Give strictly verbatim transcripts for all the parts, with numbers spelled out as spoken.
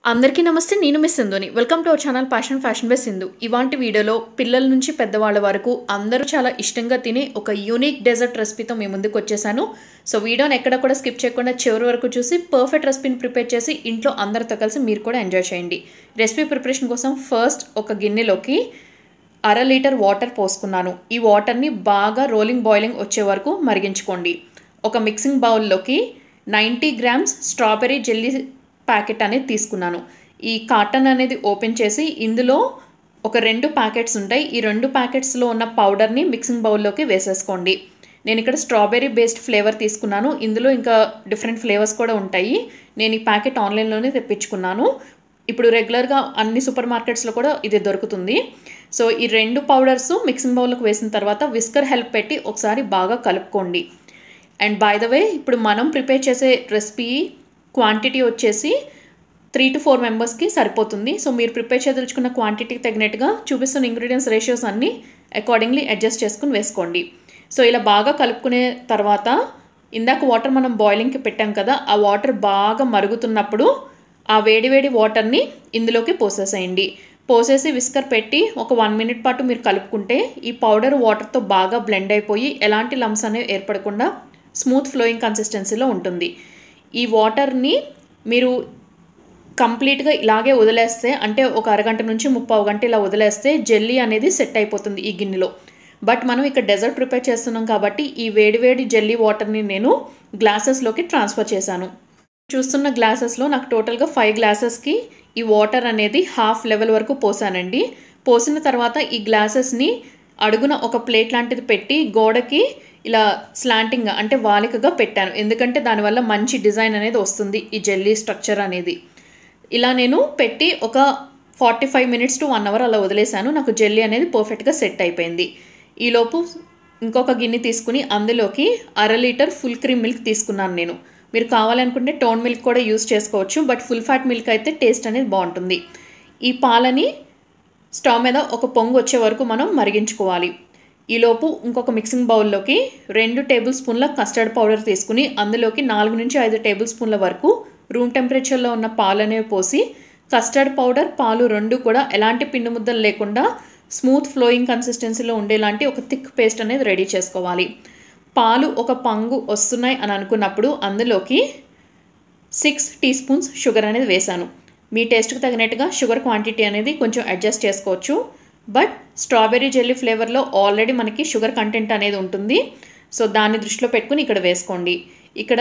అందరికీ నమస్తే. నేను మిస్ సింధుని. Welcome to our channel passion fashion by Sindhu. ఇవాంటి వీడియోలో పిల్లల నుంచి పెద్దవాళ్ళ వరకు అందరూ చాలా ఇష్టంగా తినే ఒక యూనిక్ డెజర్ట్ రెసిపీతో మీ ముందుకు వచ్చేసాను. సో వీడియోని ఎక్కడ కూడా స్కిప్ చేయకుండా చివరి వరకు చూసి పర్ఫెక్ట్ రెసిపీని ప్రిపేర్ చేసి ఇంట్లో అందరితో కలిసి మీరు కూడా ఎంజాయ్ చేయండి. రెసిపీ ప్రిపరేషన్ కోసం ఫస్ట్ ఒక గిన్నెలోకి అర లీటర్ వాటర్ పోసుకున్నాను. ఈ వాటర్ని బాగా రోలింగ్ బాయిలింగ్ వచ్చే వరకు మరిగించుకోండి. ఒక మిక్సింగ్ బౌల్లోకి ninety grams strawberry jelly packet అనేది తీసుకున్నాను. ఈ కాటన్ అనేది ఓపెన్ చేసి ఇందులో ఒక రెండు ప్యాకెట్స్ ఉంటాయి. ఈ రెండు ప్యాకెట్స్లో ఉన్న పౌడర్ని మిక్సింగ్ బౌల్లోకి వేసేసుకోండి. నేను ఇక్కడ స్ట్రాబెరీ బేస్డ్ ఫ్లేవర్ తీసుకున్నాను. ఇందులో ఇంకా డిఫరెంట్ ఫ్లేవర్స్ కూడా ఉంటాయి. నేను ఈ ప్యాకెట్ ఆన్లైన్లోనే తెప్పించుకున్నాను. ఇప్పుడు రెగ్యులర్గా అన్ని సూపర్ మార్కెట్స్లో కూడా ఇది దొరుకుతుంది. సో ఈ రెండు పౌడర్స్ మిక్సింగ్ బౌల్లోకి వేసిన తర్వాత విస్కర్ హెల్ప్ పెట్టి ఒకసారి బాగా కలుపుకోండి. అండ్ బై ద వే ఇప్పుడు మనం ప్రిపేర్ చేసే రెసిపీ క్వాంటిటీ వచ్చేసి త్రీ టు ఫోర్ మెంబర్స్కి సరిపోతుంది. సో మీరు ప్రిపేర్ చేయదలుచుకున్న క్వాంటిటీకి తగినట్టుగా చూపిస్తున్న ఇంగ్రీడియంట్స్ రేషియోస్ అన్నీ అకార్డింగ్లీ అడ్జస్ట్ చేసుకుని వేసుకోండి. సో ఇలా బాగా కలుపుకునే తర్వాత ఇందాక వాటర్ మనం బాయిలింగ్కి పెట్టాం కదా, ఆ వాటర్ బాగా మరుగుతున్నప్పుడు ఆ వేడి వేడి వాటర్ని ఇందులోకి పోసేసేయండి. పోసేసి విస్కర్ పెట్టి ఒక వన్ మినిట్ పాటు మీరు కలుపుకుంటే ఈ పౌడర్ వాటర్తో బాగా బ్లెండ్ అయిపోయి ఎలాంటి లమ్స్ అనేవి ఏర్పడకుండా స్మూత్ ఫ్లోయింగ్ కన్సిస్టెన్సీలో ఉంటుంది. ఈ వాటర్ని మీరు కంప్లీట్గా ఇలాగే వదిలేస్తే, అంటే ఒక అరగంట నుంచి ముప్పావు గంట ఇలా వదిలేస్తే జెల్లీ అనేది సెట్ అయిపోతుంది ఈ గిన్నెలో. బట్ మనం ఇక్కడ డెజర్ట్ ప్రిపేర్ చేస్తున్నాం కాబట్టి ఈ వేడివేడి జెల్లీ వాటర్ని నేను గ్లాసెస్లోకి ట్రాన్స్ఫర్ చేశాను. చూస్తున్న గ్లాసెస్లో నాకు టోటల్గా ఫైవ్ గ్లాసెస్కి ఈ వాటర్ అనేది హాఫ్ లెవెల్ వరకు పోసానండి. పోసిన తర్వాత ఈ గ్లాసెస్ని అడుగున ఒక ప్లేట్ లాంటిది పెట్టి గోడకి ఇలా స్లాంటింగ్గా అంటే వాలికగా పెట్టాను. ఎందుకంటే దానివల్ల మంచి డిజైన్ అనేది వస్తుంది ఈ జెల్లీ స్ట్రక్చర్ అనేది. ఇలా నేను పెట్టి ఒక forty five minutes to one hour అలా వదిలేశాను. నాకు జెల్లీ అనేది పర్ఫెక్ట్గా సెట్ అయిపోయింది. ఈలోపు ఇంకొక గిన్నె తీసుకుని అందులోకి అర లీటర్ ఫుల్ క్రీమ్ మిల్క్ తీసుకున్నాను నేను. మీరు కావాలనుకుంటే టోన్ మిల్క్ కూడా యూస్ చేసుకోవచ్చు, బట్ ఫుల్ ఫ్యాట్ మిల్క్ అయితే టేస్ట్ అనేది బాగుంటుంది. ఈ పాలని స్టవ్ మీద ఒక పొంగు వచ్చే వరకు మనం మరిగించుకోవాలి. ఈలోపు ఇంకొక మిక్సింగ్ బౌల్లోకి రెండు టేబుల్ స్పూన్ల కస్టర్డ్ పౌడర్ తీసుకుని అందులోకి నాలుగు నుంచి ఐదు టేబుల్ స్పూన్ల వరకు రూమ్ టెంపరేచర్లో ఉన్న పాలు అనేవి పోసి కస్టర్డ్ పౌడర్ పాలు రెండు కూడా ఎలాంటి పిండి ముద్దలు లేకుండా స్మూత్ ఫ్లోయింగ్ కన్సిస్టెన్సీలో ఉండేలాంటి ఒక థిక్ పేస్ట్ అనేది రెడీ చేసుకోవాలి. పాలు ఒక పంగు వస్తున్నాయి అని అనుకున్నప్పుడు అందులోకి సిక్స్ టీ స్పూన్స్ షుగర్ అనేది వేశాను. మీ టేస్ట్కి తగినట్టుగా షుగర్ క్వాంటిటీ అనేది కొంచెం అడ్జస్ట్ చేసుకోవచ్చు. బట్ స్ట్రాబెరీ జెల్లీ ఫ్లేవర్లో ఆల్రెడీ మనకి షుగర్ కంటెంట్ అనేది ఉంటుంది. సో దాన్ని దృష్టిలో పెట్టుకుని ఇక్కడ వేసుకోండి. ఇక్కడ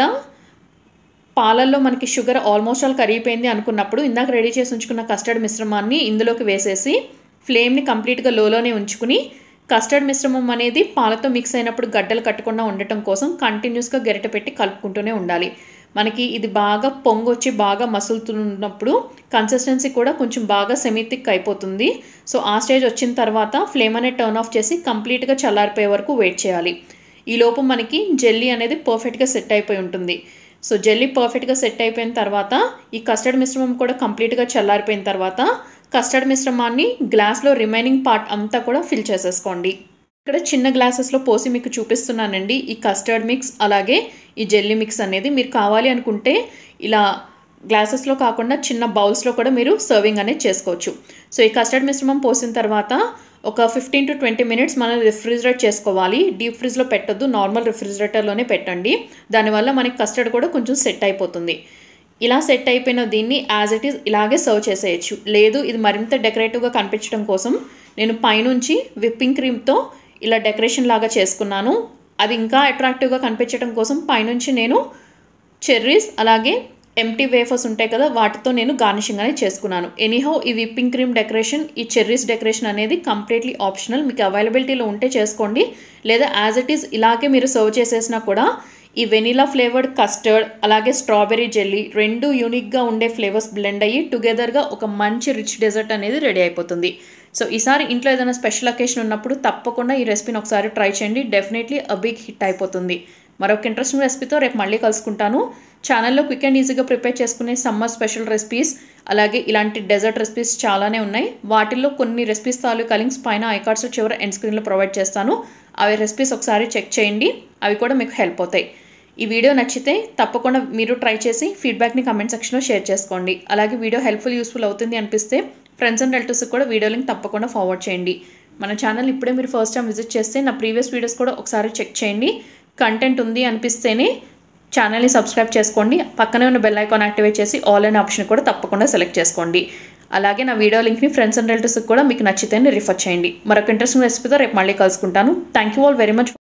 పాలల్లో మనకి షుగర్ ఆల్మోస్ట్ ఆల్ కరిగిపోయింది అనుకున్నప్పుడు ఇందాక రెడీ చేసి ఉంచుకున్న కస్టర్డ్ మిశ్రమాన్ని ఇందులోకి వేసేసి ఫ్లేమ్ని కంప్లీట్గా లోలోనే ఉంచుకుని కస్టర్డ్ మిశ్రమం అనేది పాలతో మిక్స్ అయినప్పుడు గడ్డలు కట్టకుండా ఉండటం కోసం కంటిన్యూస్గా గరిటె పెట్టి కలుపుకుంటూనే ఉండాలి. మనకి ఇది బాగా పొంగొచ్చి బాగా మసులుతున్నప్పుడు కన్సిస్టెన్సీ కూడా కొంచెం బాగా సెమీ-థిక్ అయిపోతుంది. సో ఆ స్టేజ్ వచ్చిన తర్వాత ఫ్లేమ్ అనేది టర్న్ ఆఫ్ చేసి కంప్లీట్గా చల్లారిపోయే వరకు వెయిట్ చేయాలి. ఈలోపు మనకి జెల్లీ అనేది పర్ఫెక్ట్గా సెట్ అయిపోయి ఉంటుంది. సో జెల్లీ పర్ఫెక్ట్గా సెట్ అయిపోయిన తర్వాత ఈ కస్టర్డ్ మిశ్రమం కూడా కంప్లీట్గా చల్లారిపోయిన తర్వాత కస్టర్డ్ మిశ్రమాన్ని గ్లాస్లో రిమైనింగ్ పార్ట్ అంతా కూడా ఫిల్ చేసేసుకోండి. ఇక్కడ చిన్న గ్లాసెస్లో పోసి మీకు చూపిస్తున్నానండి ఈ కస్టర్డ్ మిక్స్ అలాగే ఈ జెల్లీ మిక్స్ అనేది. మీరు కావాలి అనుకుంటే ఇలా గ్లాసెస్లో కాకుండా చిన్న బౌల్స్లో కూడా మీరు సర్వింగ్ అనేది చేసుకోవచ్చు. సో ఈ కస్టర్డ్ మిశ్రమం పోసిన తర్వాత ఒక ఫిఫ్టీన్ టు ట్వంటీ మినిట్స్ మనం రిఫ్రిజిరేట్ చేసుకోవాలి. డీప్ ఫ్రిడ్జ్లో పెట్టొద్దు, నార్మల్ రిఫ్రిజిరేటర్లోనే పెట్టండి. దానివల్ల మనకి కస్టర్డ్ కూడా కొంచెం సెట్ అయిపోతుంది. ఇలా సెట్ అయిపోయిన దీన్ని యాజ్ ఇట్ ఈజ్ ఇలాగే సర్వ్ చేసేయచ్చు. లేదు ఇది మరింత డెకరేటివ్గా కనిపించడం కోసం నేను పైనుంచి విప్పింగ్ క్రీమ్తో ఇలా డెకరేషన్ లాగా చేసుకున్నాను. అది ఇంకా అట్రాక్టివ్గా కనిపించడం కోసం పైనుంచి నేను చెర్రీస్ అలాగే ఎంటీ వేఫర్స్ ఉంటాయి కదా వాటితో నేను గార్నిషింగ్ అనేది చేసుకున్నాను. ఎనీహౌ ఈ విప్పింగ్ క్రీమ్ డెకరేషన్ ఈ చెర్రీస్ డెకరేషన్ అనేది కంప్లీట్లీ ఆప్షనల్. మీకు అవైలబిలిటీలో ఉంటే చేసుకోండి, లేదా యాజ్ ఇట్ ఈజ్ ఇలాగే మీరు సర్వ్ చేసేసినా కూడా ఈ వెనిలా ఫ్లేవర్డ్ కస్టర్డ్ అలాగే స్ట్రాబెరీ జెల్లీ రెండు యూనిక్గా ఉండే ఫ్లేవర్స్ బ్లెండ్ అయ్యి టుగెదర్గా ఒక మంచి రిచ్ డెజర్ట్ అనేది రెడీ అయిపోతుంది. సో ఈసారి ఇంట్లో ఏదైనా స్పెషల్ అకేషన్ ఉన్నప్పుడు తప్పకుండా ఈ రెసిపీని ఒకసారి ట్రై చేయండి. డెఫినెట్లీ అ బిగ్ హిట్ అయిపోతుంది. మరొక ఇంట్రెస్టింగ్ రెసిపీతో రేపు మళ్ళీ కలుసుకుంటాను. ఛానల్లో క్విక్ అండ్ ఈజీగా ప్రిపేర్ చేసుకునే సమ్మర్ స్పెషల్ రెసిపీస్ అలాగే ఇలాంటి డెజర్ట్ రెసిపీస్ చాలానే ఉన్నాయి. వాటిల్లో కొన్ని రెసిపీస్ తాలూకా లింక్స్ పైన ఐకార్డ్స్ చివరి ఎండ్ స్క్రీన్లో ప్రొవైడ్ చేస్తాను. అవి రెసిపీస్ ఒకసారి చెక్ చేయండి, అవి కూడా మీకు హెల్ప్ అవుతాయి. ఈ వీడియో నచ్చితే తప్పకుండా మీరు ట్రై చేసి ఫీడ్బ్యాక్ని కమెంట్ సెక్షన్లో షేర్ చేసుకోండి. అలాగే వీడియో హెల్ప్ఫుల్ యూస్ఫుల్ అవుతుంది అనిపిస్తే ఫ్రెండ్స్ అండ్ రిలేటివ్స్కి కూడా వీడియో లింక్ తప్పకుండా ఫార్వర్డ్ చేయండి. మన ఛానల్ ఇప్పుడే మీరు ఫస్ట్ టైం విజిట్ చేస్తే నా ప్రీవియస్ వీడియోస్ కూడా ఒకసారి చెక్ చేయండి. కంటెంట్ ఉంది అనిపిస్తేనే ఛానల్ని సబ్స్క్రైబ్ చేసుకోండి. పక్కనే ఉన్న బెల్ ఐకాన్ యాక్టివేట్ చేసి ఆల్ అనే ఆప్షన్ కూడా తప్పకుండా సెలెక్ట్ చేసుకోండి. అలాగే నా వీడియో లింక్ని ఫ్రెండ్స్ అండ్ రిలేటివ్స్కి కూడా మీకు నచ్చితేనే రిఫర్ చేయండి. మరొక ఇంట్రెస్టింగ్ రెసిపీతో రేపు మళ్ళీ కలుసుకుంటాను. Thank you all very much.